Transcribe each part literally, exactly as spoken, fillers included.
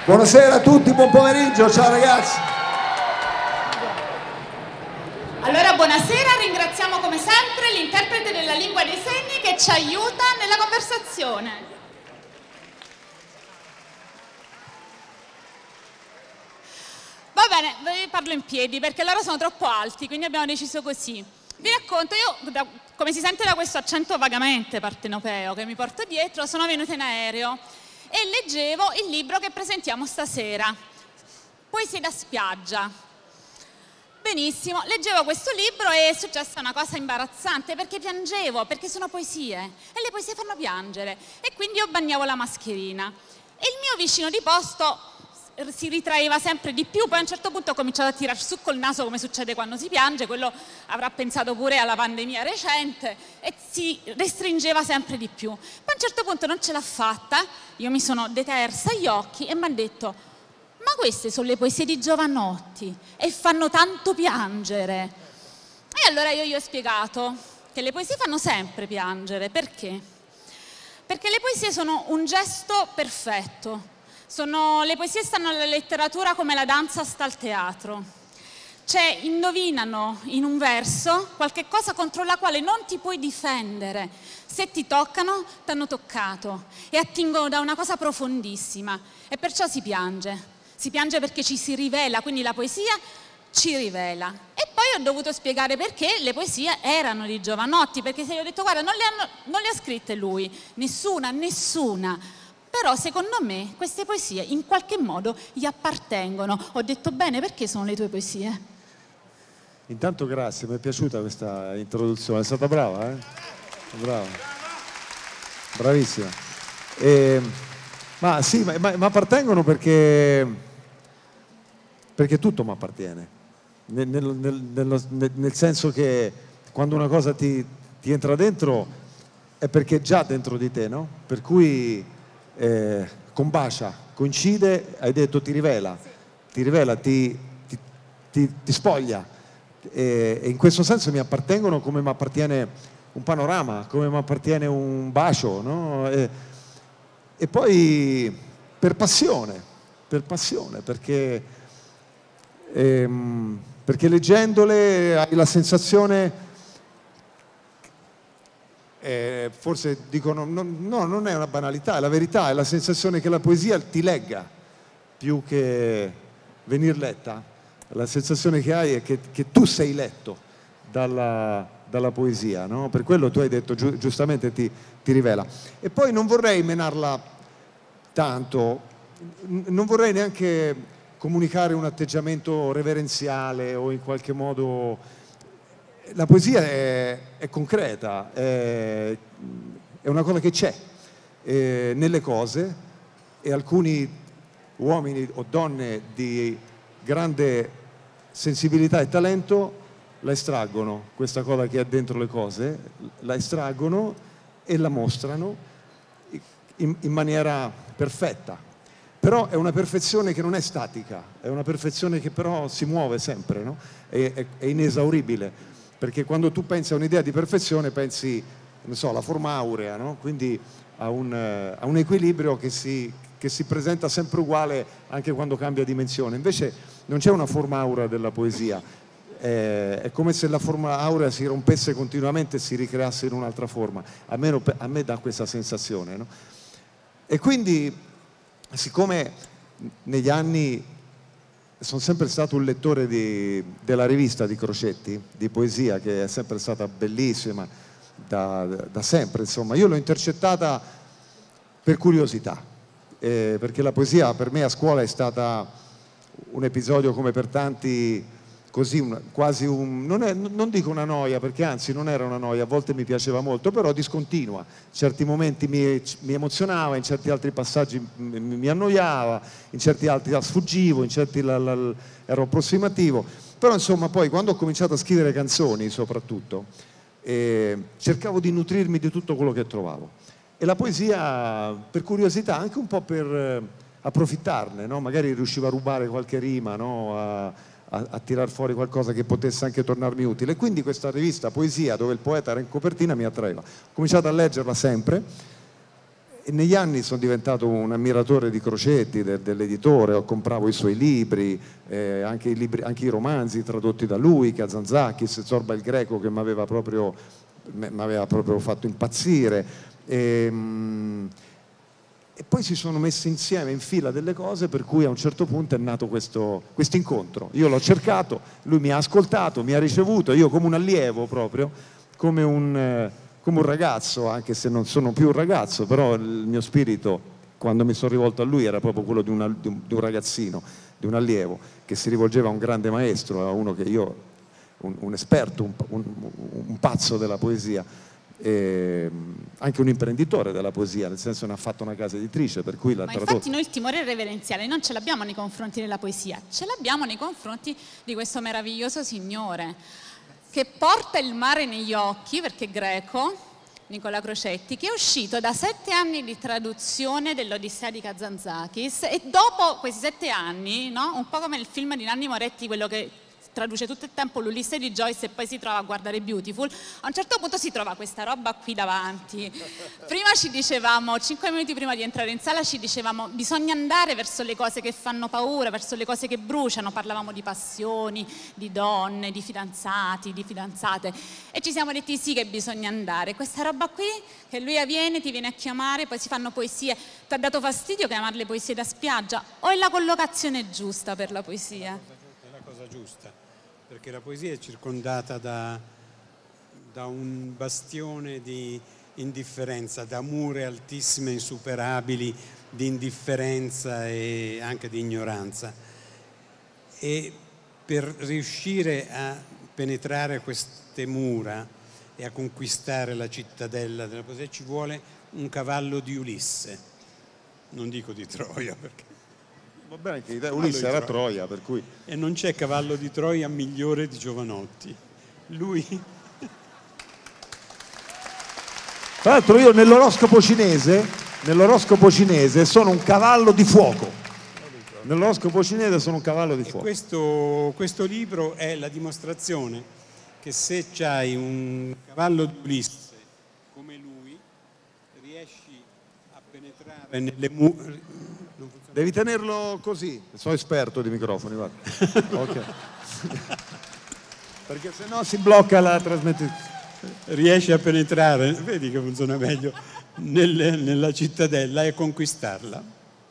Buonasera a tutti, buon pomeriggio, ciao ragazzi. Allora, buonasera, ringraziamo come sempre l'interprete della lingua dei segni che ci aiuta nella conversazione. Va bene, vi parlo in piedi perché loro sono troppo alti, quindi abbiamo deciso così. Vi racconto, io, da, come si sente da questo accento vagamente partenopeo che mi porto dietro, sono venuta in aereo e leggevo il libro che presentiamo stasera, Poesie da spiaggia. Benissimo, leggevo questo libro e è successa una cosa imbarazzante perché piangevo, perché sono poesie e le poesie fanno piangere e quindi io bagnavo la mascherina e il mio vicino di posto si ritraeva sempre di più, poi a un certo punto ho cominciato a tirar su col naso come succede quando si piange, quello avrà pensato pure alla pandemia recente e si restringeva sempre di più. Poi a un certo punto non ce l'ha fatta, io mi sono detersa gli occhi e mi ha detto: ma queste sono le poesie di Jovanotti e fanno tanto piangere. E allora io gli ho spiegato che le poesie fanno sempre piangere. Perché? Perché le poesie sono un gesto perfetto. Sono, le poesie stanno alla letteratura come la danza sta al teatro. Cioè, indovinano in un verso qualche cosa contro la quale non ti puoi difendere. Se ti toccano, ti hanno toccato e attingono da una cosa profondissima e perciò si piange. Si piange perché ci si rivela, quindi la poesia ci rivela. E poi ho dovuto spiegare perché le poesie erano di Jovanotti, perché se gli ho detto guarda non le, hanno, non le ha scritte lui, nessuna, nessuna. Però secondo me queste poesie in qualche modo gli appartengono. Ho detto bene, perché sono le tue poesie? Intanto grazie, mi è piaciuta questa introduzione, è stata brava, eh? Brava. Bravissima. E, ma sì, ma, ma, ma appartengono perché, perché tutto mi appartiene. Nel, nel, nel, nel, nel senso che quando una cosa ti, ti entra dentro è perché è già dentro di te, no? Per cui eh, combacia, coincide, hai detto ti rivela, ti rivela, ti, ti, ti, ti spoglia. E, e in questo senso mi appartengono come mi appartiene un panorama, come mi appartiene un bacio, no? E, e poi per passione, per passione, perché, ehm, perché leggendole hai la sensazione, eh, forse dicono, no, no, non è una banalità, è la verità, è la sensazione che la poesia ti legga più che venir letta. La sensazione che hai è che, che tu sei letto dalla, dalla poesia, no? Per quello tu hai detto giu, giustamente ti, ti rivela. E poi non vorrei menarla tanto, non vorrei neanche comunicare un atteggiamento reverenziale o in qualche modo. La poesia è, è concreta, è, è una cosa che c'è eh, nelle cose e alcuni uomini o donne di grande sensibilità e talento la estraggono, questa cosa che è dentro le cose, la estraggono e la mostrano in, in maniera perfetta. Però è una perfezione che non è statica, è una perfezione che però si muove sempre, no? è, è, è inesauribile, perché quando tu pensi a un'idea di perfezione pensi, non so, alla forma aurea, no? Quindi a un, a un equilibrio che si, che si presenta sempre uguale anche quando cambia dimensione. Invece non c'è una forma aurea della poesia, è, è come se la forma aurea si rompesse continuamente e si ricreasse in un'altra forma, almeno a me dà questa sensazione, no? E quindi, siccome negli anni sono sempre stato un lettore di, della rivista di Crocetti, di poesia, che è sempre stata bellissima da, da sempre, insomma, io l'ho intercettata per curiosità, eh, perché la poesia per me a scuola è stata un episodio come per tanti, così un, quasi un, non, è, non dico una noia, perché anzi non era una noia, a volte mi piaceva molto, però discontinua, in certi momenti mi, mi emozionava, in certi altri passaggi mi, mi annoiava, in certi altri la sfuggivo, in certi la, la, la, ero approssimativo, però insomma poi quando ho cominciato a scrivere canzoni soprattutto, eh, cercavo di nutrirmi di tutto quello che trovavo e la poesia per curiosità, anche un po' per eh, approfittarne, no? Magari riuscivo a rubare qualche rima, no? a, a, a tirar fuori qualcosa che potesse anche tornarmi utile. Quindi questa rivista Poesia, dove il poeta era in copertina, mi attraeva. Ho cominciato a leggerla sempre e negli anni sono diventato un ammiratore di Crocetti, de, dell'editore, compravo i suoi libri, eh, anche, i libri, anche i romanzi tradotti da lui, Kazantzakis, Zorba il Greco, che mi aveva proprio, proprio fatto impazzire. E, e poi si sono messe insieme in fila delle cose per cui a un certo punto è nato questo quest incontro. Io l'ho cercato, lui mi ha ascoltato, mi ha ricevuto, io come un allievo proprio, come un, eh, come un ragazzo, anche se non sono più un ragazzo, però il mio spirito quando mi sono rivolto a lui era proprio quello di, una, di, un, di un ragazzino, di un allievo che si rivolgeva a un grande maestro, a uno che io, un, un esperto, un, un, un pazzo della poesia. E anche un imprenditore della poesia, nel senso ne ha fatto una casa editrice, per cui l'ha Ma tradotto. infatti noi il timore reverenziale non ce l'abbiamo nei confronti della poesia, ce l'abbiamo nei confronti di questo meraviglioso signore che porta il mare negli occhi, perché è greco, Nicola Crocetti, che è uscito da sette anni di traduzione dell'Odissea di Kazantzakis, e dopo questi sette anni, no? Un po' come il film di Nanni Moretti, quello che traduce tutto il tempo l'Ulisse di Joyce e poi si trova a guardare Beautiful, a un certo punto si trova questa roba qui davanti. Prima ci dicevamo, cinque minuti prima di entrare in sala ci dicevamo bisogna andare verso le cose che fanno paura, verso le cose che bruciano, parlavamo di passioni, di donne, di fidanzati, di fidanzate, e ci siamo detti sì che bisogna andare. Questa roba qui che lui viene, ti viene a chiamare, poi si fanno poesie. Ti ha dato fastidio chiamarle poesie da spiaggia o è la collocazione giusta per la poesia? È la cosa giusta, perché la poesia è circondata da, da un bastione di indifferenza, da mura altissime, insuperabili, di indifferenza e anche di ignoranza. E per riuscire a penetrare queste mura e a conquistare la cittadella della poesia ci vuole un cavallo di Ulisse, non dico di Troia, perché va bene che Ulisse era a Troia, per cui... E non c'è cavallo di Troia migliore di Giovanotti. Lui... Tra l'altro io nell'oroscopo cinese, nell'oroscopo cinese sono un cavallo di fuoco. Nell'oroscopo cinese sono un cavallo di fuoco. E questo, questo libro è la dimostrazione che se c'hai un cavallo di Ulisse come lui, riesci a penetrare nelle mura... Devi tenerlo così, sono esperto di microfoni, guarda. Okay. Perché sennò si blocca la trasmissione. Riesci a penetrare, vedi che funziona meglio, nelle, nella cittadella e conquistarla.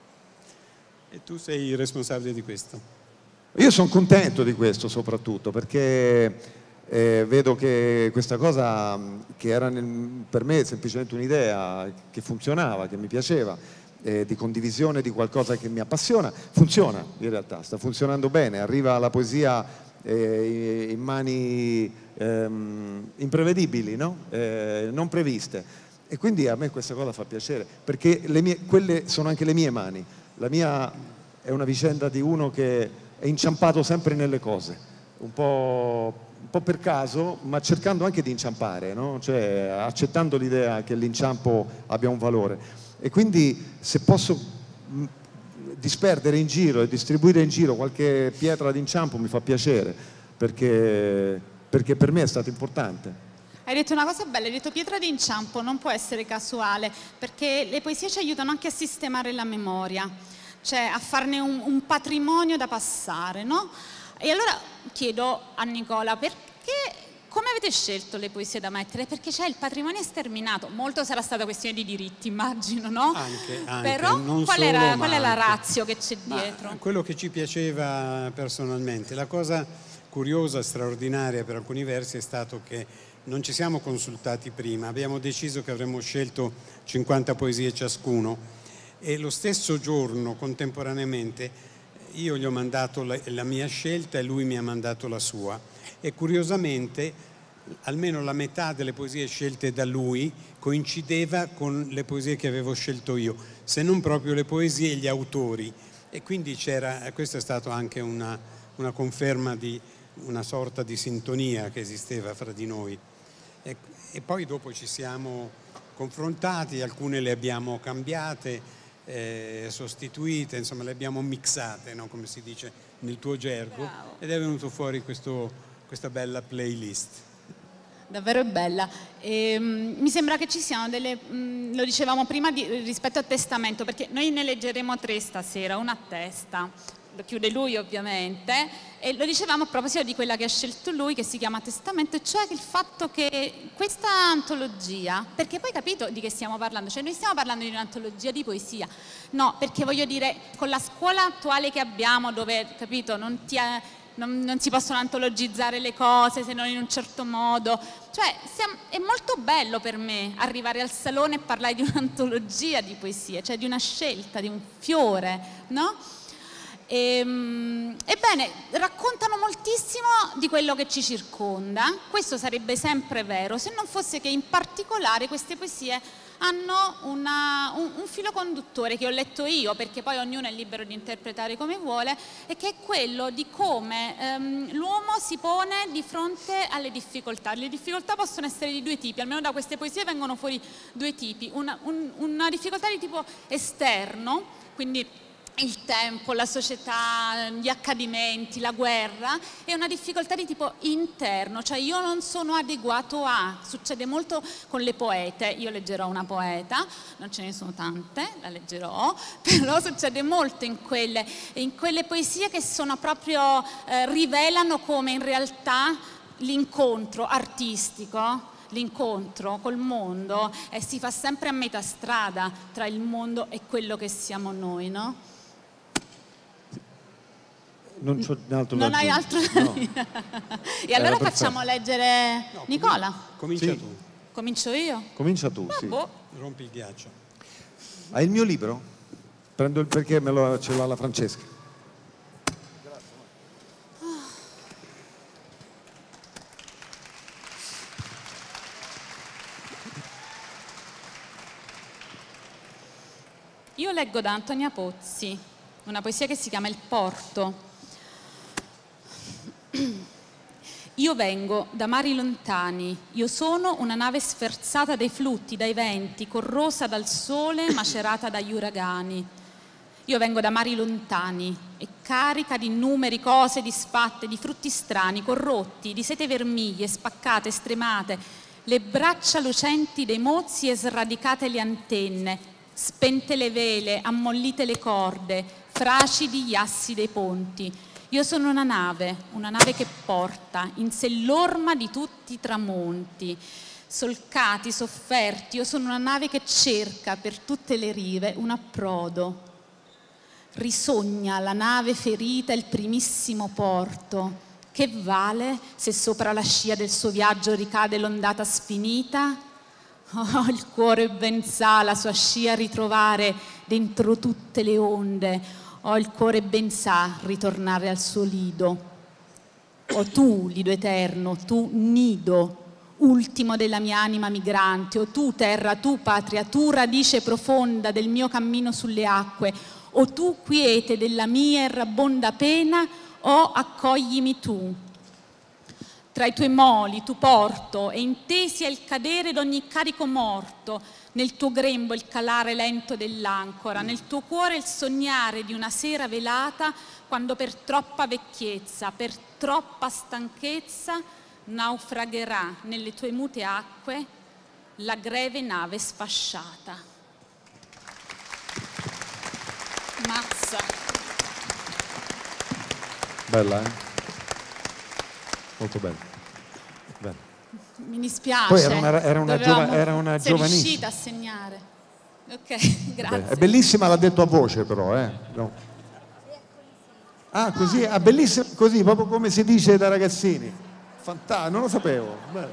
E tu sei il responsabile di questo. Io sono contento di questo soprattutto, perché eh, vedo che questa cosa, che era nel, per me semplicemente un'idea che funzionava, che mi piaceva, Eh, di condivisione di qualcosa che mi appassiona, funziona in realtà, sta funzionando bene, arriva la poesia eh, in mani ehm, imprevedibili, no? eh, non previste, e quindi a me questa cosa fa piacere, perché le mie, quelle sono anche le mie mani. La mia è una vicenda di uno che è inciampato sempre nelle cose, un po', un po' per caso, ma cercando anche di inciampare, no? Cioè, accettando l'idea che l'inciampo abbia un valore. E quindi se posso disperdere in giro e distribuire in giro qualche pietra d'inciampo mi fa piacere, perché, perché per me è stato importante. Hai detto una cosa bella, hai detto pietra d'inciampo non può essere casuale, perché le poesie ci aiutano anche a sistemare la memoria, cioè a farne un, un patrimonio da passare, no? E allora chiedo a Nicola, perché... come avete scelto le poesie da mettere? Perché c'è il patrimonio sterminato, molto sarà stata questione di diritti, immagino, no? Anche, anche Però non qual, solo, era, qual è la anche. ratio che c'è dietro? Ma quello che ci piaceva personalmente, la cosa curiosa, straordinaria per alcuni versi è stato che non ci siamo consultati prima, abbiamo deciso che avremmo scelto cinquanta poesie ciascuno e lo stesso giorno, contemporaneamente, io gli ho mandato la, la mia scelta e lui mi ha mandato la sua. E curiosamente almeno la metà delle poesie scelte da lui coincideva con le poesie che avevo scelto io, se non proprio le poesie e gli autori, e quindi c'era, questo è stato anche una, una conferma di una sorta di sintonia che esisteva fra di noi. E, e poi dopo ci siamo confrontati, alcune le abbiamo cambiate, eh, sostituite, insomma le abbiamo mixate, no? Come si dice nel tuo gergo. Bravo. Ed è venuto fuori questo, questa bella playlist. davvero è bella. E, um, mi sembra che ci siano delle, um, lo dicevamo prima di, rispetto al testamento, perché noi ne leggeremo tre stasera, una a testa, lo chiude lui ovviamente, e lo dicevamo a proposito di quella che ha scelto lui, che si chiama Testamento, e cioè il fatto che questa antologia, perché poi capito di che stiamo parlando, cioè noi stiamo parlando di un'antologia di poesia, no, perché voglio dire, con la scuola attuale che abbiamo, dove, capito, non ti è, Non, non si possono antologizzare le cose se non in un certo modo, cioè siamo, è molto bello per me arrivare al salone e parlare di un'antologia di poesie, cioè di una scelta, di un fiore, no? E, ebbene, raccontano moltissimo di quello che ci circonda, questo sarebbe sempre vero se non fosse che in particolare queste poesie hanno una, un, un filo conduttore che ho letto io, perché poi ognuno è libero di interpretare come vuole, e che è quello di come ehm, l'uomo si pone di fronte alle difficoltà. Le difficoltà possono essere di due tipi, almeno da queste poesie vengono fuori due tipi, una, un, una difficoltà di tipo esterno, quindi il tempo, la società, gli accadimenti, la guerra, è una difficoltà di tipo interno, cioè io non sono adeguato a, succede molto con le poete, io leggerò una poeta, non ce ne sono tante, la leggerò, però succede molto in quelle, in quelle poesie che sono proprio, eh, rivelano come in realtà l'incontro artistico, l'incontro col mondo eh, si fa sempre a metà strada tra il mondo e quello che siamo noi, no? Non c'ho altro non da hai aggiungere. altro da No. dire. E allora Era facciamo leggere No, Nicola. Comincia Sì. tu, Comincio io? Comincia tu, Ah, sì. boh. rompi il ghiaccio. Hai il mio libro? Prendo il perché me lo, ce l'ha la Francesca. Io leggo da Antonia Pozzi una poesia che si chiama Il porto. Io vengo da mari lontani, io sono una nave sferzata dai flutti, dai venti, corrosa dal sole, macerata dagli uragani. Io vengo da mari lontani e carica di numeri, cose disfatte, di frutti strani, corrotti, di sete vermiglie, spaccate, stremate, le braccia lucenti dei mozzi e sradicate le antenne, spente le vele, ammollite le corde, fracidi gli assi dei ponti. Io sono una nave, una nave che porta in sé l'orma di tutti i tramonti, solcati, sofferti. Io sono una nave che cerca per tutte le rive un approdo. Risogna la nave ferita il primissimo porto. Che vale se sopra la scia del suo viaggio ricade l'ondata sfinita? Oh, il cuore ben sa la sua scia ritrovare dentro tutte le onde. Oh, il cuore ben sa ritornare al suo lido. Oh, tu, lido eterno, tu, nido, ultimo della mia anima migrante. Oh, tu, terra, tu, patria, tu, radice profonda del mio cammino sulle acque. Oh, tu, quiete della mia errabonda pena, oh, accoglimi tu. Tra i tuoi moli tu porto e in te sia il cadere d'ogni carico morto, nel tuo grembo il calare lento dell'ancora, nel tuo cuore il sognare di una sera velata, quando per troppa vecchiezza, per troppa stanchezza, naufragherà nelle tue mute acque la greve nave sfasciata. Mazza. Bella, eh? Molto bella. Bella. Mi dispiace. Poi era una, era una, Dovevamo- giova, era una sei giovanissima. riuscita a segnare. Ok, grazie. Beh, è bellissima, l'ha detto a voce però, eh? No. Ah, così, ah, bellissima così, proprio come si dice da ragazzini. Fantastico, non lo sapevo. Beh.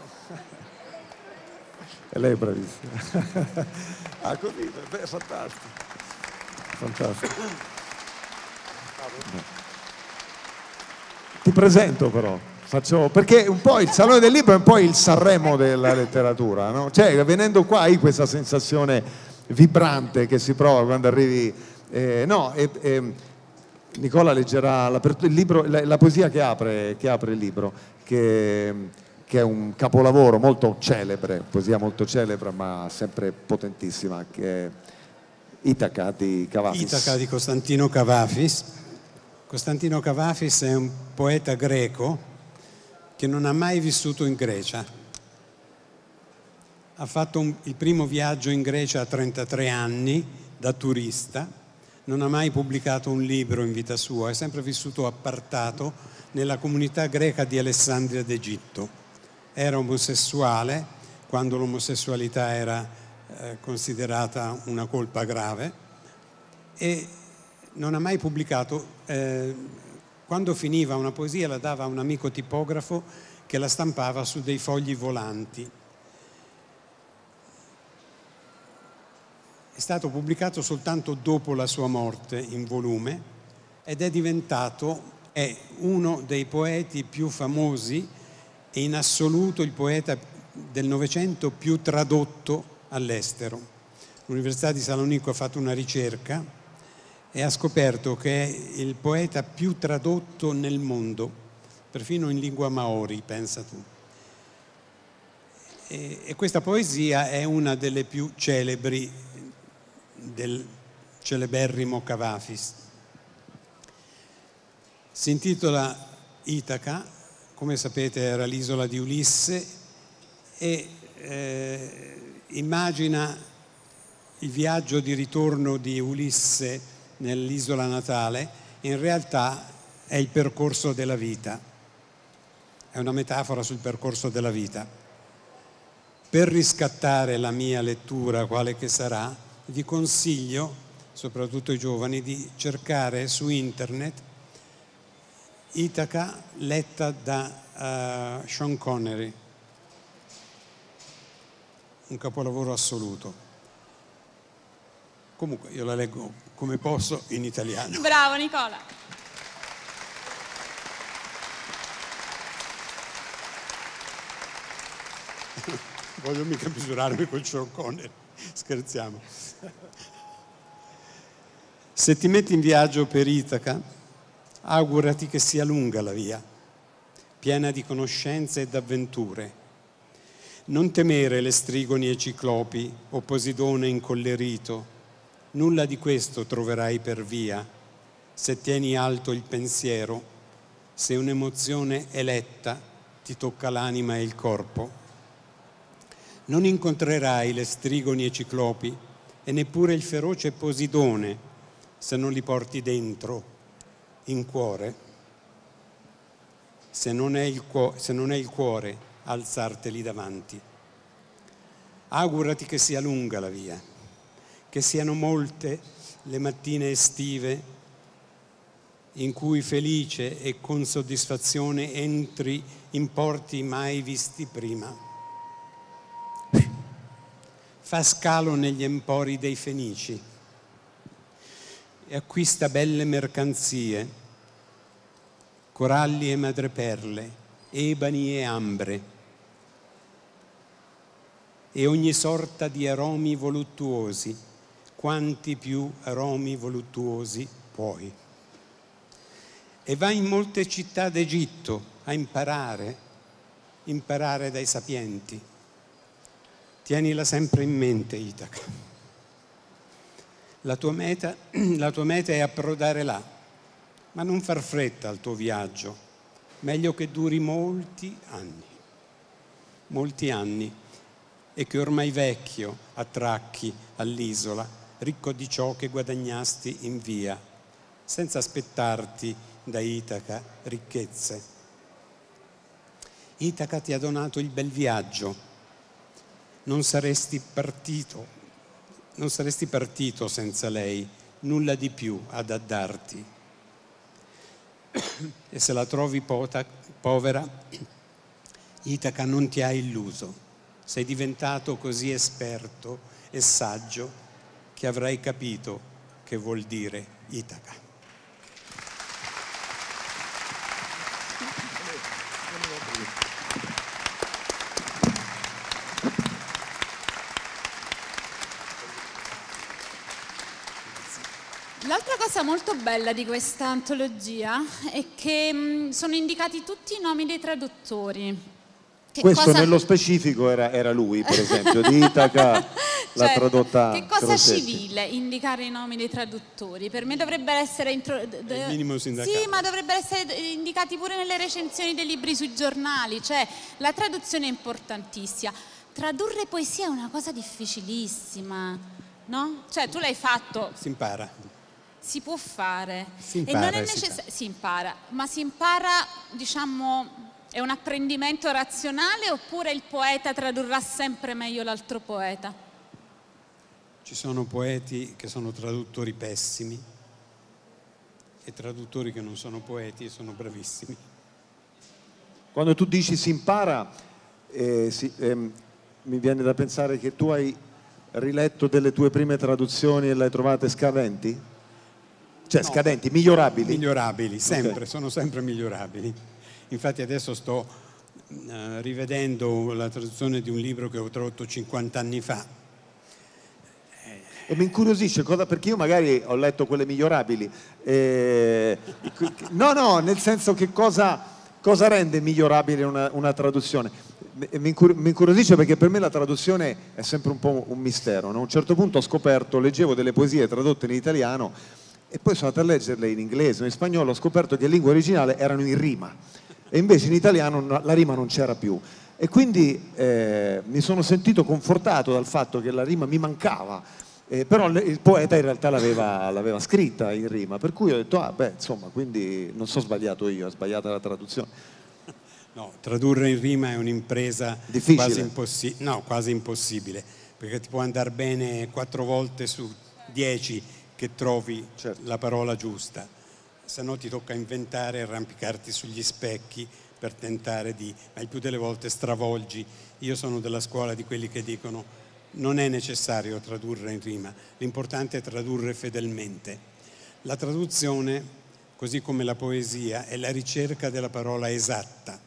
E lei è bravissima. Ah, così, beh, fantastico. Fantastico. Ti presento però. Faccio, perché un po' il Salone del Libro è un po' il Sanremo della letteratura, no? Cioè, venendo qua hai questa sensazione vibrante che si prova quando arrivi. Eh, no, e, e, Nicola leggerà la, il libro, la, la poesia che apre, che apre il libro, che, che è un capolavoro molto celebre, poesia molto celebre, ma sempre potentissima, che è Itaca di Kavafis. Itaca di Costantino Kavafis. Costantino Kavafis è un poeta greco che non ha mai vissuto in Grecia. ha fatto un, il primo viaggio in Grecia a trentatré anni, da turista, non ha mai pubblicato un libro in vita sua, è sempre vissuto appartato nella comunità greca di Alessandria d'Egitto. Era omosessuale quando l'omosessualità era eh, considerata una colpa grave e non ha mai pubblicato. Eh, quando finiva una poesia la dava a un amico tipografo che la stampava su dei fogli volanti. È stato pubblicato soltanto dopo la sua morte in volume ed è diventato è uno dei poeti più famosi e in assoluto il poeta del Novecento più tradotto all'estero. L'Università di Salonicco ha fatto una ricerca e ha scoperto che è il poeta più tradotto nel mondo, perfino in lingua maori, pensa tu. E, e questa poesia è una delle più celebri del celeberrimo Cavafis. Si intitola Itaca, come sapete era l'isola di Ulisse e eh, immagina il viaggio di ritorno di Ulisse nell'isola natale, in realtà è il percorso della vita, è una metafora sul percorso della vita. Per riscattare la mia lettura, quale che sarà, vi consiglio, soprattutto ai giovani, di cercare su internet Itaca letta da uh, Sean Connery, un capolavoro assoluto. Comunque io la leggo come posso in italiano. Bravo Nicola. Voglio mica misurarmi col Sean Connery, scherziamo. Se ti metti in viaggio per Itaca, augurati che sia lunga la via, piena di conoscenze ed avventure. Non temere le strigoni e ciclopi o Posidone incollerito, nulla di questo troverai per via, se tieni alto il pensiero, se un'emozione eletta ti tocca l'anima e il corpo. Non incontrerai le strigoni e ciclopi e neppure il feroce Posidone se non li porti dentro, in cuore. Se non è il, cuo- se non è il cuore, alzarteli davanti. Augurati che sia lunga la via, che siano molte le mattine estive in cui felice e con soddisfazione entri in porti mai visti prima. Fa scalo negli empori dei Fenici e acquista belle mercanzie, coralli e madreperle, ebani e ambre e ogni sorta di aromi voluttuosi, quanti più aromi voluttuosi puoi. E va in molte città d'Egitto a imparare, imparare dai sapienti. Tienila sempre in mente, Itaca. La tua meta, la tua meta è approdare là, ma non far fretta al tuo viaggio. Meglio che duri molti anni, molti anni, e che ormai vecchio attracchi all'isola, ricco di ciò che guadagnasti in via, senza aspettarti da Itaca ricchezze. Itaca ti ha donato il bel viaggio. Non saresti partito, non saresti partito senza lei, nulla di più ad addarti. E se la trovi pota, povera, Itaca non ti ha illuso. Sei diventato così esperto e saggio che avrai capito che vuol dire Itaca. L'altra cosa molto bella di questa antologia è che mh, sono indicati tutti i nomi dei traduttori. Che Questo cosa... nello specifico era, era lui, per esempio, di Itaca, l'ha cioè, tradotta che cosa Crosetti. civile indicare i nomi dei traduttori? Per me dovrebbero essere intro... il minimo sindacale. Sì, ma dovrebbero essere indicati pure nelle recensioni dei libri sui giornali, cioè la traduzione è importantissima. tradurre poesia è una cosa difficilissima, no? Cioè tu l'hai fatto. Si impara. Si può fare. Si impara, e non è si necessario. Si impara, ma si impara, diciamo. È un apprendimento razionale oppure il poeta tradurrà sempre meglio l'altro poeta? Ci sono poeti che sono traduttori pessimi e traduttori che non sono poeti e sono bravissimi. Quando tu dici si impara, eh, si, ehm, mi viene da pensare che tu hai riletto delle tue prime traduzioni e le hai trovate scadenti? Cioè No, scadenti, migliorabili? Migliorabili, sempre, okay. Sono sempre migliorabili. Infatti adesso sto uh, rivedendo la traduzione di un libro che ho tradotto cinquanta anni fa. E mi incuriosisce, cosa, perché io magari ho letto quelle migliorabili. Eh, no, no, nel senso che cosa, cosa rende migliorabile una, una traduzione? Mi incuriosisce perché per me la traduzione è sempre un po' un mistero, no? A un certo punto ho scoperto, leggevo delle poesie tradotte in italiano e poi sono andato a leggerle in inglese o in spagnolo, ho scoperto che in lingua originale erano in rima. E invece in italiano la rima non c'era più e quindi eh, mi sono sentito confortato dal fatto che la rima mi mancava, eh, però il poeta in realtà l'aveva scritta in rima, per cui ho detto ah beh insomma, quindi non so sbagliato io, ho sbagliata la traduzione. No, tradurre in rima è un'impresa quasi, impossi no, quasi impossibile, perché ti può andare bene quattro volte su dieci che trovi certo. la parola giusta. Se no ti tocca inventare e arrampicarti sugli specchi per tentare di, ma il più delle volte stravolgi. Io sono della scuola di quelli che dicono non è necessario tradurre in rima, l'importante è tradurre fedelmente. La traduzione, così come la poesia, è la ricerca della parola esatta.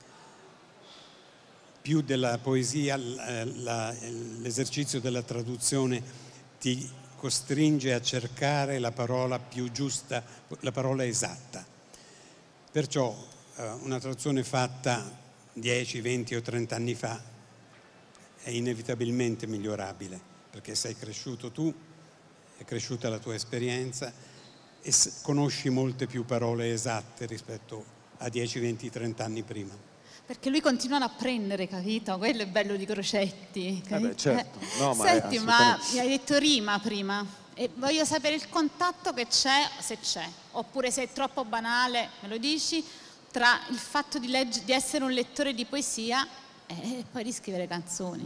Più della poesia, l'esercizio della traduzione ti costringe a cercare la parola più giusta, la parola esatta. Perciò eh, una traduzione fatta dieci, venti o trenta anni fa è inevitabilmente migliorabile, perché sei cresciuto tu, è cresciuta la tua esperienza e conosci molte più parole esatte rispetto a dieci, venti, trenta anni prima. Perché lui continua ad apprendere, capito? Quello è bello di Crocetti. Eh beh, certo. No, ma Senti, ma mi hai detto rima prima e voglio sapere il contatto che c'è, se c'è, oppure se è troppo banale, me lo dici, tra il fatto di, di essere un lettore di poesia e poi di scrivere canzoni.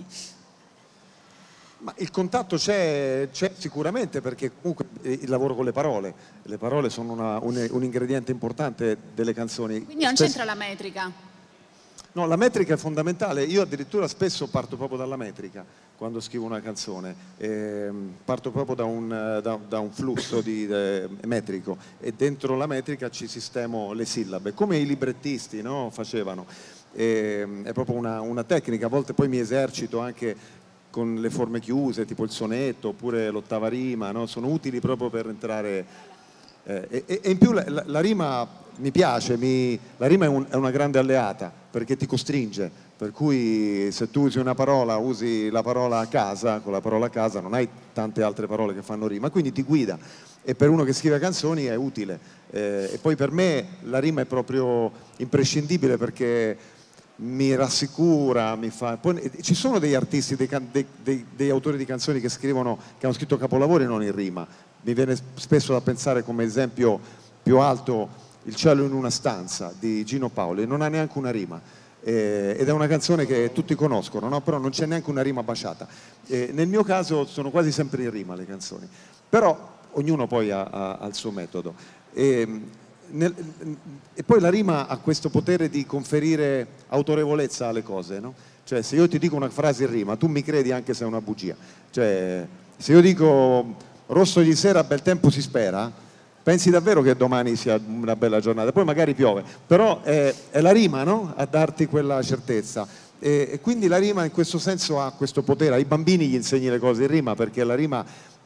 Ma il contatto c'è sicuramente, perché comunque il lavoro con le parole, le parole sono una, un, un ingrediente importante delle canzoni. Quindi non c'entra la metrica? No, la metrica è fondamentale. Io addirittura spesso parto proprio dalla metrica quando scrivo una canzone, eh, parto proprio da un, da, da un flusso di, eh, metrico e dentro la metrica ci sistemo le sillabe, come i librettisti, no, facevano. Eh, è proprio una, una tecnica, a volte poi mi esercito anche con le forme chiuse, tipo il sonetto oppure l'ottava rima, no? Sono utili proprio per entrare... Eh, e, e in più la, la, la rima... Mi piace, mi, la rima è, un, è una grande alleata perché ti costringe, per cui se tu usi una parola, usi la parola a casa, con la parola a casa non hai tante altre parole che fanno rima, quindi ti guida e per uno che scrive canzoni è utile. Eh, e poi per me la rima è proprio imprescindibile perché mi rassicura, mi fa... Poi, ci sono degli artisti, dei, dei, dei, dei autori di canzoni che scrivono, che hanno scritto capolavori non in rima, mi viene spesso da pensare come esempio più alto Il cielo in una stanza di Gino Paoli, non ha neanche una rima eh, ed è una canzone che tutti conoscono, no? Però non c'è neanche una rima baciata. Eh, nel mio caso sono quasi sempre in rima le canzoni, però ognuno poi ha, ha, ha il suo metodo. E, nel, e poi la rima ha questo potere di conferire autorevolezza alle cose, no? Cioè se io ti dico una frase in rima, tu mi credi anche se è una bugia. Cioè se io dico rosso di sera, bel tempo si spera, pensi davvero che domani sia una bella giornata, poi magari piove, però è, è la rima, no? A darti quella certezza. E, e quindi la rima in questo senso ha questo potere. Ai bambini gli insegni le cose in rima perché la rima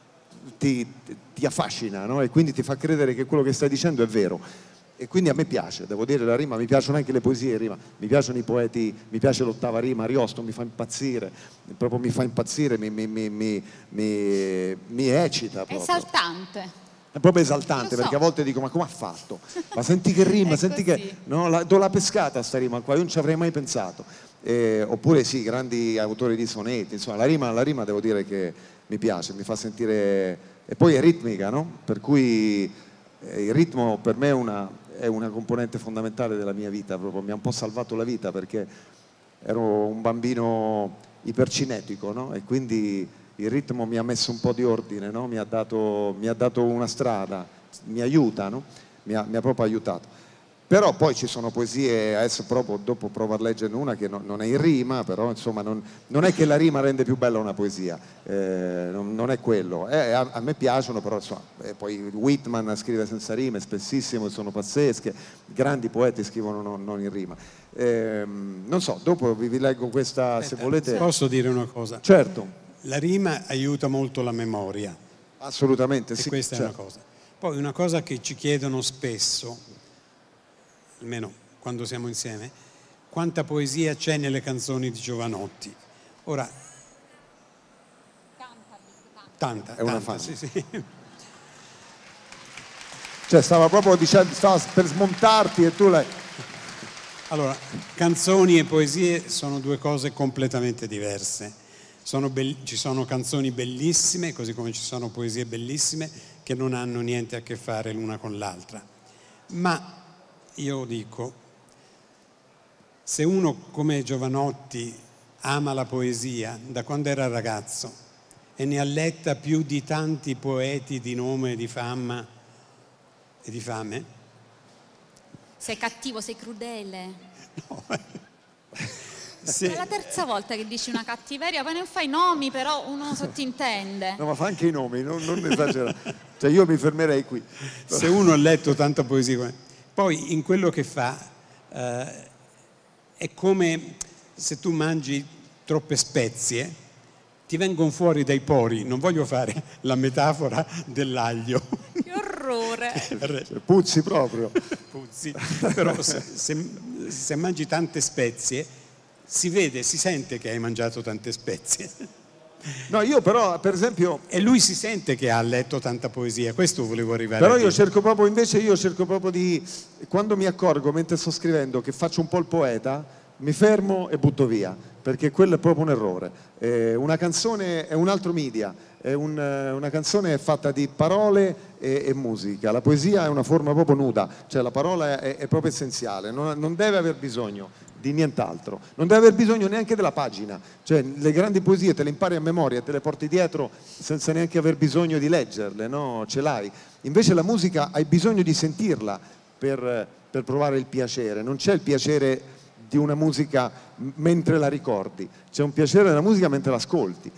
ti, ti affascina, no? E quindi ti fa credere che quello che stai dicendo è vero. E quindi a me piace, devo dire, la rima, mi piacciono anche le poesie in rima, mi piacciono i poeti, mi piace l'ottava rima, Ariosto mi fa impazzire, proprio mi fa impazzire, mi, mi, mi, mi, mi, mi eccita proprio. È esaltante. È proprio esaltante, so. Perché a volte dico ma come ha fatto? Ma senti che rima, senti che... No, la, do la pescata sta rima qua, io non ci avrei mai pensato. eh, oppure sì, grandi autori di sonetti, insomma la rima, la rima devo dire che mi piace, mi fa sentire, e poi è ritmica, no? Per cui eh, il ritmo per me è una, è una componente fondamentale della mia vita, proprio mi ha un po' salvato la vita perché ero un bambino ipercinetico, no? E quindi il ritmo mi ha messo un po' di ordine, no? Mi ha dato, mi ha dato una strada, mi aiuta, no? Mi ha, mi ha proprio aiutato. Però poi ci sono poesie, adesso proprio dopo provo a leggerne una che no, non è in rima, però insomma non, non è che la rima rende più bella una poesia, eh, non, non è quello. Eh, a, a me piacciono, però insomma, eh, poi Whitman scrive senza rime, spessissimo, sono pazzesche, grandi poeti scrivono non, non in rima. Eh, non so, dopo vi, vi leggo questa, Aspetta, se volete. Posso dire una cosa? Certo. La rima aiuta molto la memoria. Assolutamente, e sì. Questa certo. è una cosa. Poi una cosa che ci chiedono spesso, almeno quando siamo insieme, quanta poesia c'è nelle canzoni di Jovanotti. Ora, tanta, è una tanta, fan. sì, sì. Cioè stava proprio dicendo, stava per smontarti e tu l'hai... Allora, canzoni e poesie sono due cose completamente diverse. Sono be- ci sono canzoni bellissime, così come ci sono poesie bellissime che non hanno niente a che fare l'una con l'altra. Ma io dico, se uno come Jovanotti ama la poesia da quando era ragazzo e ne ha letta più di tanti poeti di nome e di fama e di fame, sei cattivo, sei crudele. no. Se... È la terza volta che dici una cattiveria, poi non fai nomi, però uno sottintende. No, ma fa anche i nomi, non, non esagerare. Cioè io mi fermerei qui. Se uno ha letto tanta poesia come... Poi in quello che fa eh, è come se tu mangi troppe spezie, ti vengono fuori dai pori. Non voglio fare la metafora dell'aglio. Che orrore! Cioè, puzzi proprio. Puzzi. Però se, se, se mangi tante spezie si vede, si sente che hai mangiato tante spezie. No, io però, per esempio... E lui si sente che ha letto tanta poesia, questo volevo arrivare Però a io dire. cerco proprio, invece io cerco proprio di... Quando mi accorgo, mentre sto scrivendo, che faccio un po' il poeta, mi fermo e butto via, perché quello è proprio un errore. Eh, una canzone è un altro media, è un, una canzone è fatta di parole e, e musica. La poesia è una forma proprio nuda, cioè la parola è, è proprio essenziale, non, non deve aver bisogno di nient'altro, non deve aver bisogno neanche della pagina, cioè le grandi poesie te le impari a memoria, te le porti dietro senza neanche aver bisogno di leggerle, no? Ce l'hai. Invece la musica hai bisogno di sentirla per, per provare il piacere, non c'è il piacere di una musica mentre la ricordi, c'è un piacere della musica mentre l'ascolti.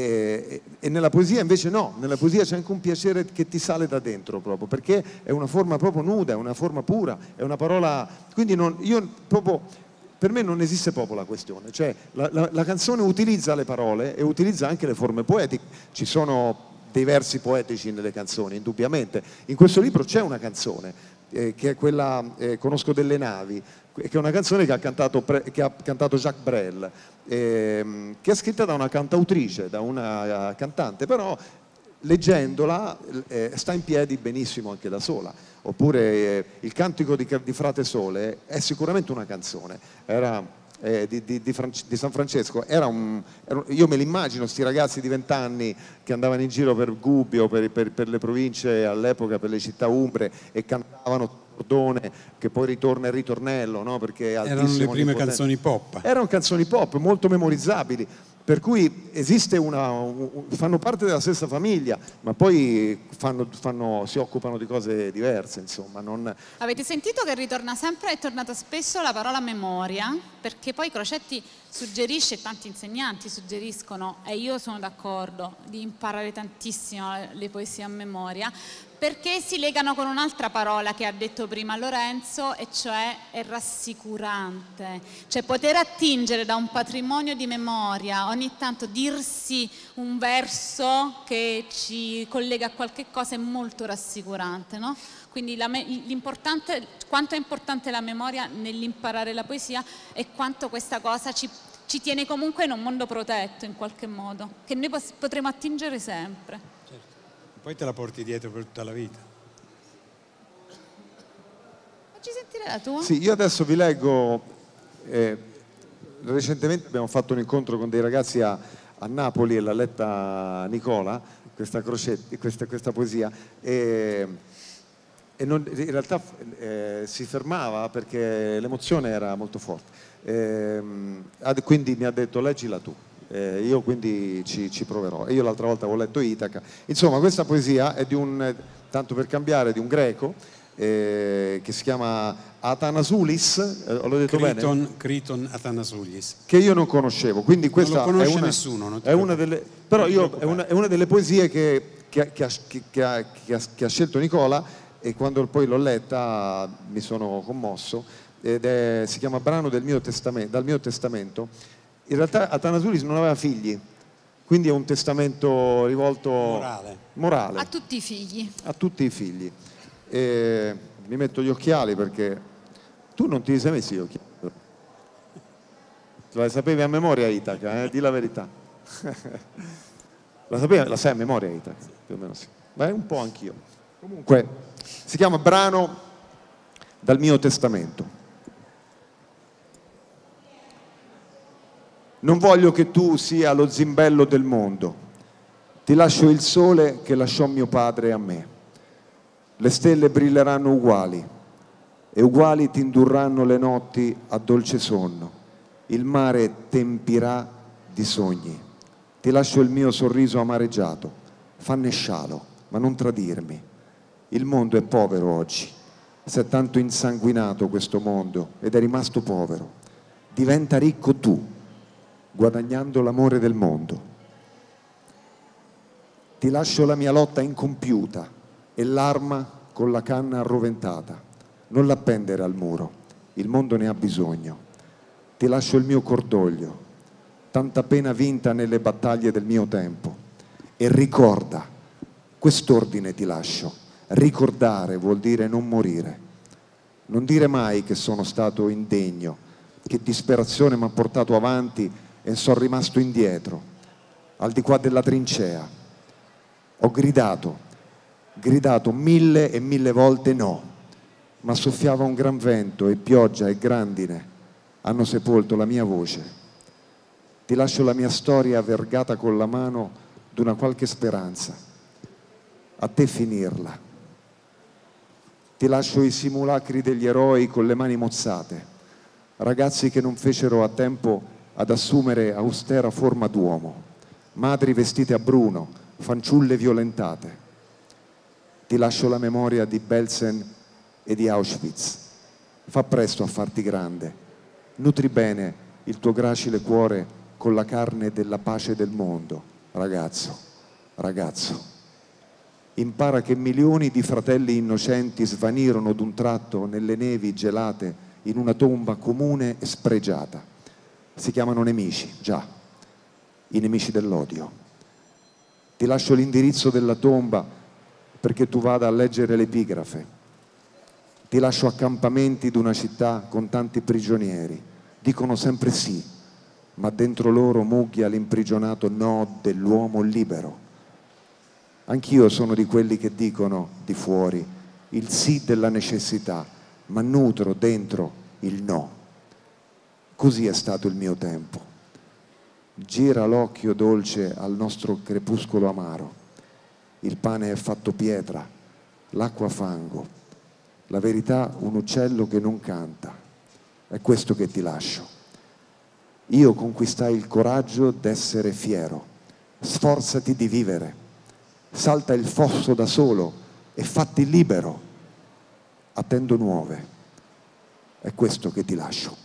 E, e nella poesia invece no, nella poesia c'è anche un piacere che ti sale da dentro proprio, perché è una forma proprio nuda, è una forma pura, è una parola, quindi non, io proprio... Per me non esiste proprio la questione, cioè la, la, la canzone utilizza le parole e utilizza anche le forme poetiche, ci sono dei versi poetici nelle canzoni, indubbiamente. In questo libro c'è una canzone, eh, che è quella eh, Conosco delle navi, che è una canzone che ha cantato, che ha cantato Jacques Brel, eh, che è scritta da una cantautrice, da una cantante, però leggendola eh, sta in piedi benissimo anche da sola. Oppure eh, il Cantico di, di Frate Sole è sicuramente una canzone, era eh, di, di, di, Fran di San Francesco, era un, era, io me l'immagino, sti ragazzi di vent'anni che andavano in giro per Gubbio, per, per, per le province all'epoca, per le città umbre e cantavano Cordone, che poi ritorna il ritornello, no? Perché è altissimo. Erano le prime potente. canzoni pop. Erano canzoni pop molto memorizzabili. Per cui esiste una, un, fanno parte della stessa famiglia, ma poi fanno, fanno, si occupano di cose diverse, insomma. Non... Avete sentito che ritorna sempre, è tornata spesso la parola memoria, perché poi Crocetti suggerisce, e tanti insegnanti suggeriscono, e io sono d'accordo, di imparare tantissimo le poesie a memoria, perché si legano con un'altra parola che ha detto prima Lorenzo, e cioè è rassicurante, cioè poter attingere da un patrimonio di memoria, ogni tanto dirsi un verso che ci collega a qualche cosa è molto rassicurante, no? Quindi l'importante, quanto è importante la memoria nell'imparare la poesia e quanto questa cosa ci, ci tiene comunque in un mondo protetto in qualche modo, che noi potremo attingere sempre. Poi te la porti dietro per tutta la vita. Facci sentire la tua? Sì, io adesso vi leggo eh, recentemente abbiamo fatto un incontro con dei ragazzi a, a Napoli e l'ha letta Nicola, questa, Crocetti, questa, questa poesia, e, e non, in realtà eh, si fermava perché l'emozione era molto forte. Eh, quindi mi ha detto leggila tu. Eh, io quindi ci, ci proverò. E io l'altra volta ho letto Itaca. Insomma, questa poesia è di un, tanto per cambiare, di un greco eh, che si chiama Athanasoulis, eh, l'ho detto Criton, bene? Criton Athanasoulis. Che io non conoscevo, quindi questa non lo conosce è una, nessuno, non ti è una delle, però io, è, una, è una delle poesie che, che, che, ha, che, che, ha, che, ha, che ha scelto Nicola, e quando poi l'ho letta mi sono commosso, ed è, si chiama Brano del mio testamento, dal mio testamento. In realtà Athanasoulis non aveva figli, quindi è un testamento rivolto morale, morale a tutti i figli. A tutti i figli. E mi metto gli occhiali perché tu non ti sei messi gli occhiali. La sapevi a memoria Itaca, eh? Di la verità. La sapevi, la sai a memoria Itaca? Più o meno sì. Beh, un po' anch'io. Comunque, si chiama Brano dal mio testamento. Non voglio che tu sia lo zimbello del mondo, ti lascio il sole che lasciò mio padre a me. Le stelle brilleranno uguali e uguali ti indurranno le notti a dolce sonno. Il mare t'empirà di sogni. Ti lascio il mio sorriso amareggiato, fanne scialo, ma non tradirmi. Il mondo è povero oggi, s'è tanto insanguinato questo mondo ed è rimasto povero. Diventa ricco tu, guadagnando l'amore del mondo. Ti lascio la mia lotta incompiuta e l'arma con la canna arroventata. Non l'appendere al muro, il mondo ne ha bisogno. Ti lascio il mio cordoglio, tanta pena vinta nelle battaglie del mio tempo. E ricorda, quest'ordine ti lascio, ricordare vuol dire non morire. Non dire mai che sono stato indegno, che disperazione mi ha portato avanti e sono rimasto indietro, al di qua della trincea. Ho gridato, gridato mille e mille volte no, ma soffiava un gran vento e pioggia e grandine hanno sepolto la mia voce. Ti lascio la mia storia vergata con la mano d'una qualche speranza. A te finirla. Ti lascio i simulacri degli eroi con le mani mozzate, ragazzi che non fecero a tempo ad assumere austera forma d'uomo, madri vestite a bruno, fanciulle violentate. Ti lascio la memoria di Belsen e di Auschwitz. Fa presto a farti grande, nutri bene il tuo gracile cuore con la carne della pace del mondo, ragazzo, ragazzo. Impara che milioni di fratelli innocenti svanirono d'un tratto nelle nevi gelate in una tomba comune e spregiata. Si chiamano nemici, già, i nemici dell'odio. Ti lascio l'indirizzo della tomba perché tu vada a leggere l'epigrafe. Ti lascio accampamenti d'una città con tanti prigionieri. Dicono sempre sì, ma dentro loro mugghia l'imprigionato no dell'uomo libero. Anch'io sono di quelli che dicono di fuori il sì della necessità, ma nutro dentro il no. Così è stato il mio tempo. Gira l'occhio dolce al nostro crepuscolo amaro. Il pane è fatto pietra, l'acqua fango, la verità un uccello che non canta. È questo che ti lascio. Io conquistai il coraggio d'essere fiero. Sforzati di vivere. Salta il fosso da solo e fatti libero. Attendo nuove. È questo che ti lascio.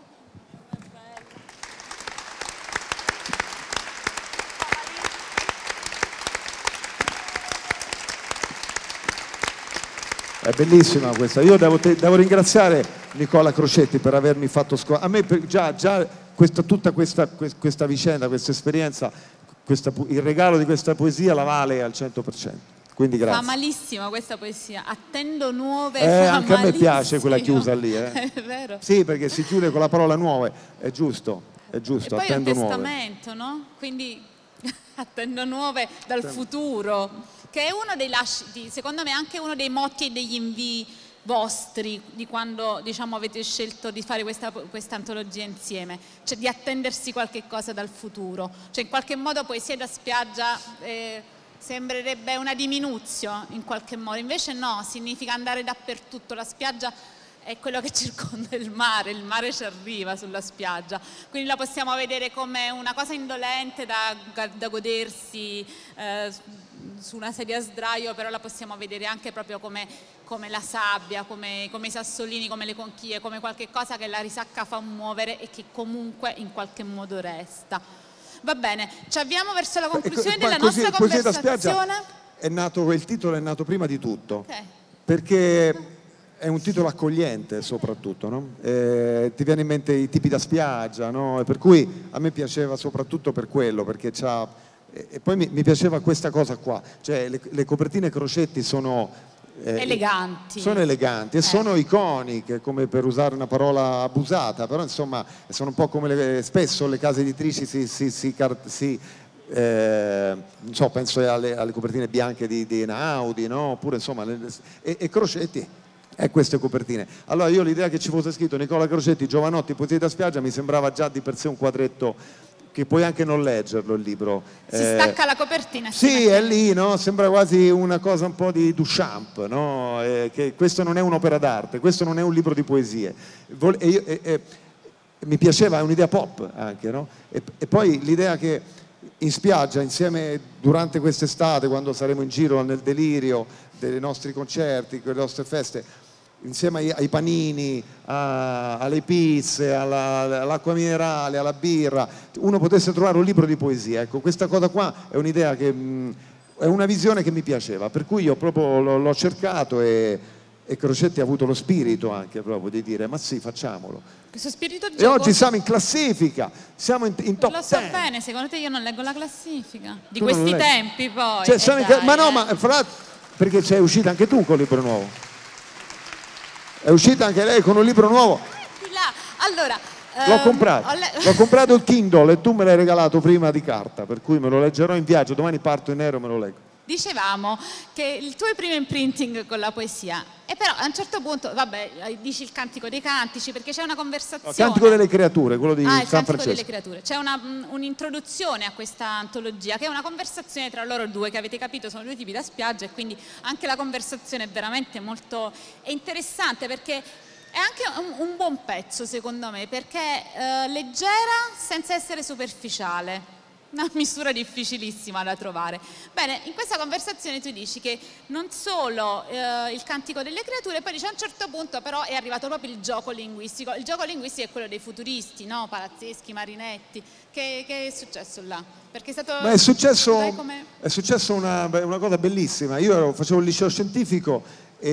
È bellissima questa. Io devo, te, devo ringraziare Nicola Crocetti per avermi fatto scoprire. A me per, già, già questa, tutta questa, questa vicenda, questa esperienza, questa, il regalo di questa poesia la vale al cento per cento. Quindi grazie. Fa malissimo questa poesia. Attendo nuove. Eh, fa anche malissimo. A me piace quella chiusa lì. Eh. È vero. Sì, perché si chiude con la parola nuove. È giusto, è giusto. E poi attendo è un nuove. testamento, no? Quindi attendo nuove dal futuro. Che è uno dei lasciti, secondo me anche uno dei motti e degli invii vostri, di quando diciamo avete scelto di fare questa, questa antologia insieme, cioè di attendersi qualche cosa dal futuro, cioè in qualche modo Poesie da spiaggia eh, sembrerebbe una diminuzione in qualche modo, invece no, significa andare dappertutto, la spiaggia è quello che circonda il mare, il mare ci arriva sulla spiaggia, quindi la possiamo vedere come una cosa indolente da, da godersi eh, su una sedia a sdraio, però la possiamo vedere anche proprio come, come la sabbia, come, come i sassolini, come le conchiglie, come qualche cosa che la risacca fa muovere e che comunque in qualche modo resta. Va bene, ci avviamo verso la conclusione della così, nostra Poesie conversazione. da spiaggia è nato, il titolo è nato prima di tutto, Okay. perché è un titolo accogliente soprattutto, no? Eh, ti viene in mente i tipi da spiaggia, no? E per cui a me piaceva soprattutto per quello, perché c'ha... E poi mi, mi piaceva questa cosa qua, cioè le, le copertine Crocetti sono... Eh, eleganti. Sono eleganti e eh. sono iconiche, come per usare una parola abusata, però insomma sono un po' come le, spesso le case editrici si... si, si, si Eh, non so, penso alle, alle copertine bianche di, di Einaudi, no? Oppure insomma le, e, e Crocetti e queste copertine. Allora io l'idea che ci fosse scritto Nicola Crocetti, Giovanotti, Poesie da spiaggia mi sembrava già di per sé un quadretto che puoi anche non leggerlo il libro. Si eh, stacca la copertina. Sì, è lì, no? Sembra quasi una cosa un po' di Duchamp, no? Eh, che questo non è un'opera d'arte, questo non è un libro di poesie. Vol- e io, e, e, mi piaceva, è un'idea pop anche, no? E, e poi l'idea che in spiaggia, insieme durante quest'estate, quando saremo in giro nel delirio dei nostri concerti, delle nostre feste, insieme ai, ai panini, a, alle pizze, alla, all'acqua minerale, alla birra, uno potesse trovare un libro di poesia. Ecco, questa cosa qua è un'idea che mh, è una visione che mi piaceva, per cui io proprio l'ho cercato e, e Crocetti ha avuto lo spirito anche proprio di dire ma sì, facciamolo. Questo spirito E oggi siamo in classifica, siamo in, in top Lo so dieci. bene, secondo te io non leggo la classifica? Di Tu non questi leggi. tempi poi. Cioè, eh siamo in dai, ca- ma no, eh. ma fra, perché sei uscita anche tu con il libro nuovo. È uscita anche lei con un libro nuovo. Di là. Allora, L'ho ehm, comprato, ho le- l'ho comprato il Kindle e tu me l'hai regalato prima di carta, per cui me lo leggerò in viaggio, domani parto in aereo e me lo leggo. Dicevamo che il tuo primo imprinting con la poesia, e però a un certo punto, vabbè, dici il Cantico dei Cantici, perché c'è una conversazione. Il Cantico delle Creature, quello di Ah, il San Cantico delle Francesco. Creature. C'è una, mh, un'introduzione a questa antologia che è una conversazione tra loro due, che avete capito sono due tipi da spiaggia, e quindi anche la conversazione è veramente molto è interessante, perché è anche un, un buon pezzo secondo me, perché è eh, leggera senza essere superficiale. Una misura difficilissima da trovare. Bene, in questa conversazione tu dici che non solo eh, il Cantico delle Creature, poi dice a un certo punto però è arrivato proprio il gioco linguistico. Il gioco linguistico è quello dei futuristi, no? Palazzeschi, Marinetti. Che, che è successo là? Perché è stato... Ma è successo, sai com'è? è successo una, una cosa bellissima. Io ero, facevo il liceo scientifico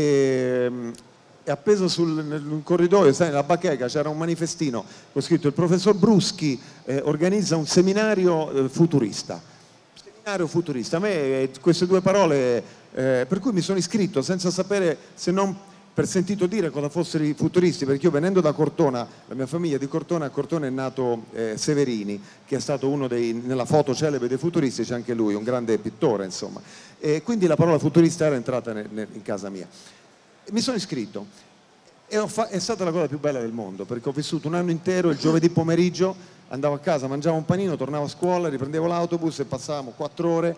e... e appeso sul nel corridoio, sai, nella bacheca c'era un manifestino con scritto il professor Bruschi eh, organizza un seminario eh, futurista. Seminario futurista. A me eh, queste due parole, eh, per cui mi sono iscritto senza sapere, se non per sentito dire, cosa fossero i futuristi, perché io venendo da Cortona, la mia famiglia di Cortona, a Cortona è nato eh, Severini, che è stato uno dei, nella foto celebre dei futuristi c'è anche lui, un grande pittore insomma, e quindi la parola futurista era entrata ne, ne, in casa mia. Mi sono iscritto e ho fa- è stata la cosa più bella del mondo, perché ho vissuto un anno intero, il giovedì pomeriggio andavo a casa, mangiavo un panino, tornavo a scuola, riprendevo l'autobus e passavamo quattro ore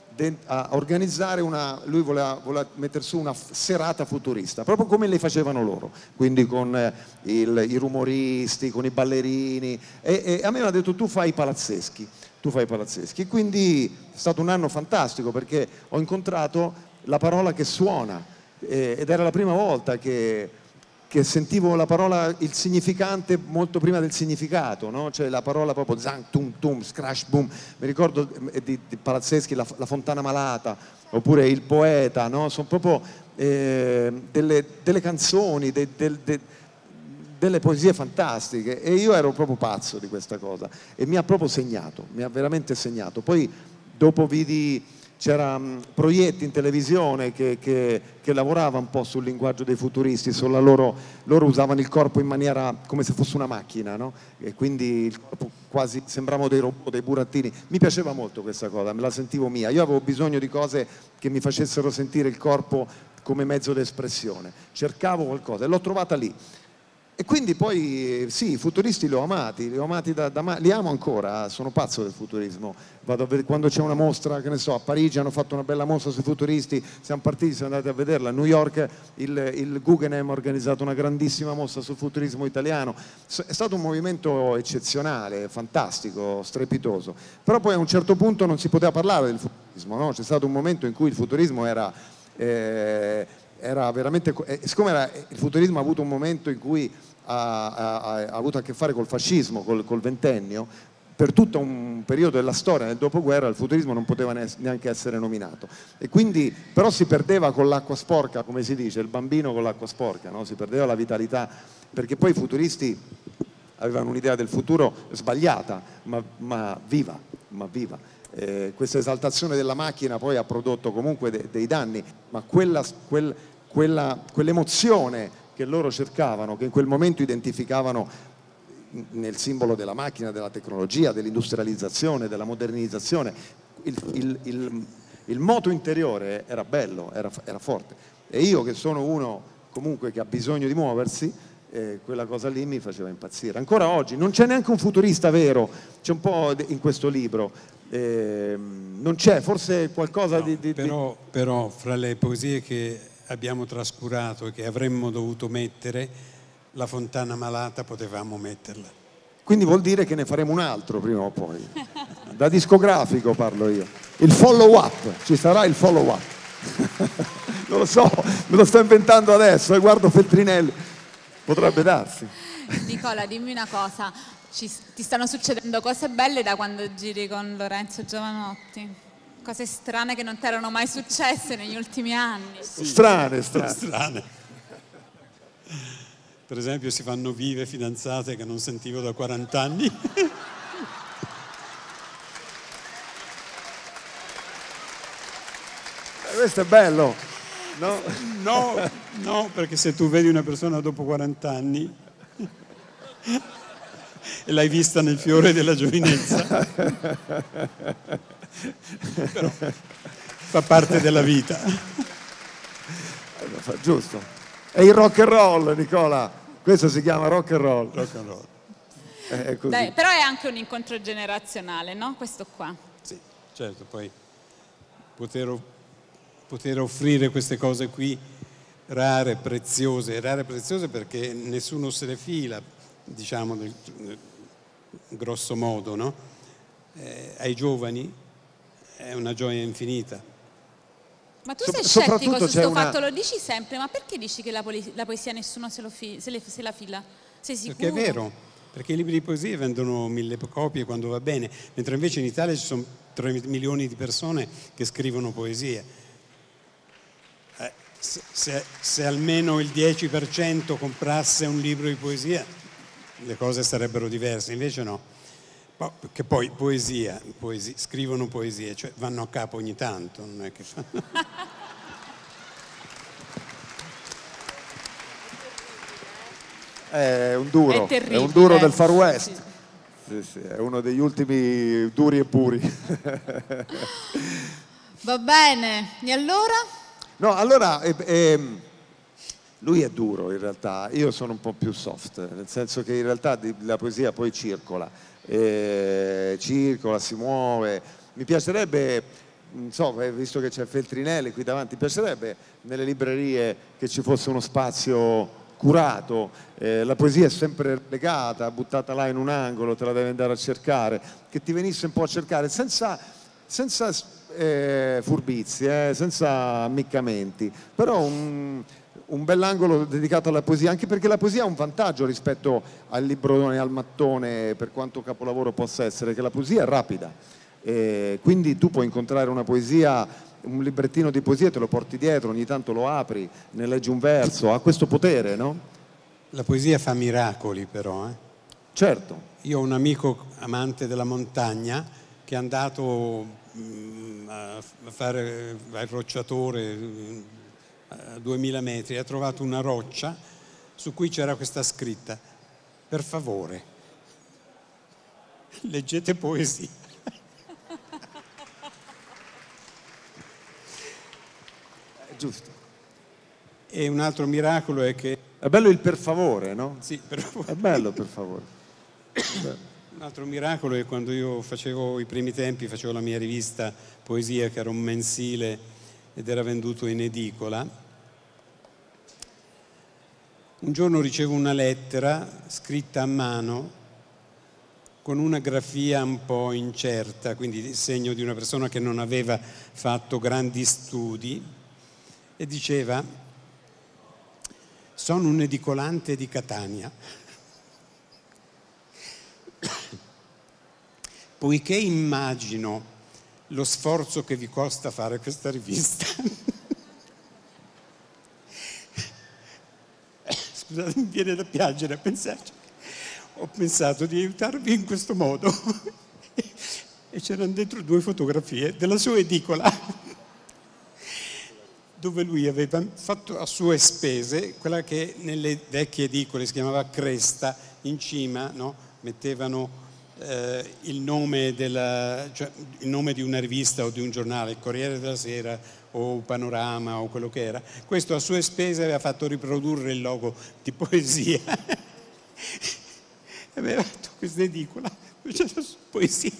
a organizzare una, lui voleva, voleva mettere su una serata futurista, proprio come le facevano loro, quindi con eh, il, i rumoristi, con i ballerini, e, e a me mi ha detto tu fai i palazzeschi, tu fai i palazzeschi, quindi è stato un anno fantastico perché ho incontrato la parola che suona, eh, ed era la prima volta che che sentivo la parola, il significante molto prima del significato, no? Cioè la parola proprio zang, tum, tum, scratch, boom. Mi ricordo di, di Palazzeschi, la, la Fontana Malata, oppure Il Poeta, no? Sono proprio eh, delle, delle canzoni, de, de, de, delle poesie fantastiche, e io ero proprio pazzo di questa cosa e mi ha proprio segnato, mi ha veramente segnato. Poi dopo vidi... c'erano Proietti in televisione che, che, che lavorava un po' sul linguaggio dei futuristi, sulla loro, loro usavano il corpo in maniera come se fosse una macchina, no? E quindi il corpo quasi sembravano dei robot, dei burattini. Mi piaceva molto questa cosa, me la sentivo mia. Io avevo bisogno di cose che mi facessero sentire il corpo come mezzo d'espressione, cercavo qualcosa e l'ho trovata lì. E quindi poi sì, i futuristi li ho amati, li ho amati da, da li amo ancora, sono pazzo del futurismo. Vado a vedere, quando c'è una mostra, che ne so, a Parigi hanno fatto una bella mostra sui futuristi, siamo partiti, siamo andati a vederla. A New York il, il Guggenheim ha organizzato una grandissima mostra sul futurismo italiano. È stato un movimento eccezionale, fantastico, strepitoso. Però poi a un certo punto non si poteva parlare del futurismo, no? C'è stato un momento in cui il futurismo era... Eh, era veramente, eh, siccome era, il futurismo ha avuto un momento in cui ha, ha, ha avuto a che fare col fascismo, col, col ventennio, per tutto un periodo della storia nel dopoguerra il futurismo non poteva neanche essere nominato, e quindi però si perdeva con l'acqua sporca, come si dice, il bambino con l'acqua sporca, no? Si perdeva la vitalità, perché poi i futuristi avevano un'idea del futuro sbagliata, ma, ma viva, ma viva. Eh, questa esaltazione della macchina poi ha prodotto comunque de, dei danni, ma quella, quel, quella, quell'emozione che loro cercavano, che in quel momento identificavano nel simbolo della macchina, della tecnologia, dell'industrializzazione, della modernizzazione, il, il, il, il moto interiore era bello, era, era forte. E io che sono uno comunque che ha bisogno di muoversi, eh, quella cosa lì mi faceva impazzire. Ancora oggi non c'è neanche un futurista vero, c'è un po' in questo libro. Eh, non c'è, forse qualcosa no, di, di, però, di... però fra le poesie che abbiamo trascurato e che avremmo dovuto mettere, La Fontana Malata potevamo metterla. Quindi vuol dire che ne faremo un altro prima o poi. Da discografico parlo io. Il follow up, ci sarà il follow up. Non lo so, me lo sto inventando adesso, e guardo Feltrinelli, potrebbe darsi. Nicola, dimmi una cosa. Ci, ti stanno succedendo cose belle da quando giri con Lorenzo Giovanotti? Cose strane che non ti erano mai successe negli ultimi anni? Sì. Strane, strane. strane. Per esempio si fanno vive fidanzate che non sentivo da quaranta anni. Questo è bello. No? No, no, perché se tu vedi una persona dopo quaranta anni... e l'hai vista nel fiore della giovinezza, però fa parte della vita. Giusto. È il rock and roll, Nicola. Questo si chiama rock and roll. Rock and roll. È così. Dai, però è anche un incontro generazionale, no? Questo qua. Sì, certo, poi poter, poter offrire queste cose qui rare, preziose, rare, preziose perché nessuno se le fila, diciamo nel, nel grosso modo, no? Eh, ai giovani è una gioia infinita. Ma tu So, sei scettico su questo una... fatto, lo dici sempre, ma perché dici che la, la poesia nessuno se, lo fi se, le, se la fila? Sei sicuro? Perché è vero, perché i libri di poesia vendono mille copie quando va bene, mentre invece in Italia ci sono tre milioni di persone che scrivono poesie. Eh, se, se, se almeno il dieci per cento comprasse un libro di poesia, le cose sarebbero diverse, invece no. Che poi poesia, poesia, scrivono poesie, cioè vanno a capo ogni tanto, non è che fanno... È un duro, è, è un duro del Far West. Sì. Sì, sì, è uno degli ultimi duri e puri. Va bene, e allora? No, allora... Eh, eh, lui è duro in realtà, io sono un po' più soft, nel senso che in realtà la poesia poi circola, eh, circola, si muove. Mi piacerebbe, non so, visto che c'è Feltrinelli qui davanti, mi piacerebbe nelle librerie che ci fosse uno spazio curato, eh, la poesia è sempre legata, buttata là in un angolo, te la devi andare a cercare, che ti venisse un po' a cercare senza, senza eh, furbizie, eh, senza ammiccamenti, però un... un bell'angolo dedicato alla poesia, anche perché la poesia ha un vantaggio rispetto al librone, al mattone, per quanto capolavoro possa essere, che la poesia è rapida, e quindi tu puoi incontrare una poesia, un librettino di poesia, te lo porti dietro, ogni tanto lo apri, ne leggi un verso, ha questo potere, no? La poesia fa miracoli però, eh? Certo. Io ho un amico amante della montagna che è andato mh, a fare il rocciatore a duemila metri, ha trovato una roccia su cui c'era questa scritta: per favore, leggete poesia. È giusto. E un altro miracolo è che... È bello il per favore, no? Sì, per favore. È bello per favore. È bello. Un altro miracolo è quando io facevo i primi tempi, facevo la mia rivista Poesia, che era un mensile ed era venduto in edicola. Un giorno ricevo una lettera scritta a mano con una grafia un po' incerta, quindi il segno di una persona che non aveva fatto grandi studi, e diceva: sono un edicolante di Catania. Poiché immagino lo sforzo che vi costa fare questa rivista, scusate, mi viene da piangere a pensarci, ho pensato di aiutarvi in questo modo. E c'erano dentro due fotografie della sua edicola, dove lui aveva fatto a sue spese quella che nelle vecchie edicole si chiamava cresta, in cima, no? Mettevano eh, il, nome della, cioè, il nome di una rivista o di un giornale, il Corriere della Sera o Panorama o quello che era. Questo a sue spese aveva fatto riprodurre il logo di Poesia. Aveva fatto questa edicola dove c'era Poesia.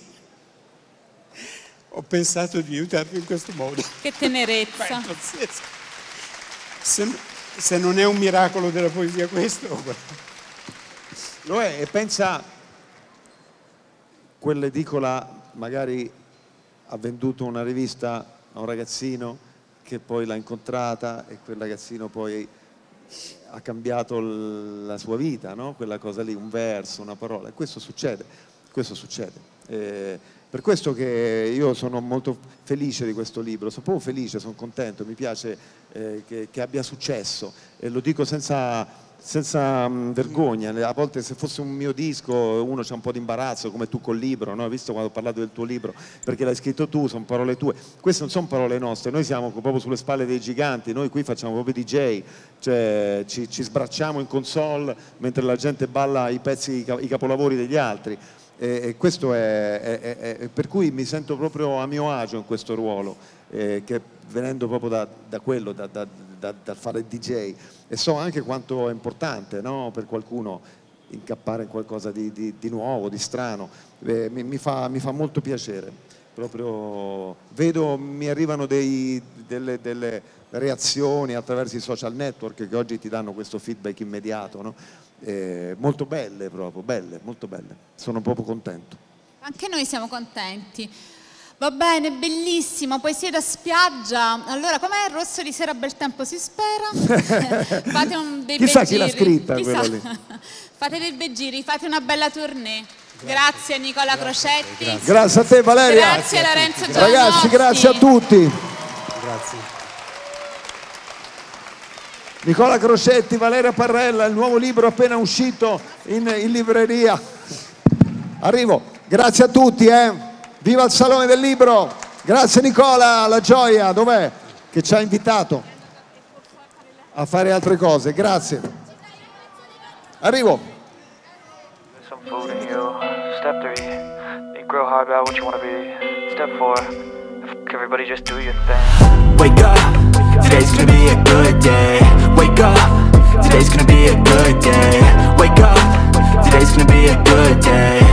Ho pensato di aiutarvi in questo modo. Che tenerezza. Se, se non è un miracolo della poesia questo, lo è. E pensa, quell'edicola magari ha venduto una rivista a un ragazzino che poi l'ha incontrata e quel ragazzino poi ha cambiato la sua vita, no? Quella cosa lì, un verso, una parola, e questo succede, questo succede. Eh, per questo che io sono molto felice di questo libro, sono proprio felice, sono contento, mi piace eh, che, che abbia successo, e lo dico senza, senza mh, vergogna. A volte se fosse un mio disco uno c'ha un po' di imbarazzo, come tu col libro, no? Hai visto quando ho parlato del tuo libro, perché l'hai scritto tu, sono parole tue. Queste non sono parole nostre, noi siamo proprio sulle spalle dei giganti, noi qui facciamo proprio D J, cioè ci, ci sbracciamo in console mentre la gente balla i pezzi, i capolavori degli altri. E questo è, è, è, è per cui mi sento proprio a mio agio in questo ruolo, eh, che venendo proprio da, da quello, da, da, da, da fare D J, e so anche quanto è importante, no, per qualcuno incappare in qualcosa di, di, di nuovo, di strano. Eh, mi, mi, fa, mi fa molto piacere, proprio vedo, mi arrivano dei, delle, delle reazioni attraverso i social network che oggi ti danno questo feedback immediato, no? Eh, molto belle proprio, belle, molto belle, sono proprio contento. Anche noi siamo contenti. Va bene, bellissimo, poesie da spiaggia. Allora, com'è il rosso di sera, bel tempo si spera? Fate un dei Chissà bei chi l'ha giri. scritta Chissà. quella lì. Fate dei bei giri, fate una bella tournée. Grazie Nicola Crocetti. Grazie, grazie a te Valeria. Grazie Lorenzo Giovanotti. Ragazzi, grazie a tutti. Grazie. Nicola Crocetti, Valeria Parrella, il nuovo libro appena uscito in, in libreria. Arrivo, grazie a tutti, eh. Viva il Salone del Libro. Grazie Nicola, la gioia, dov'è? Che ci ha invitato a fare altre cose, grazie. Arrivo. Some food in you. Step three, think real hard about what you want to be. Step four, everybody just do your thing. Wake up, today's gonna be a good day. Wake up, today's gonna be a good day. Wake up, today's gonna be a good day.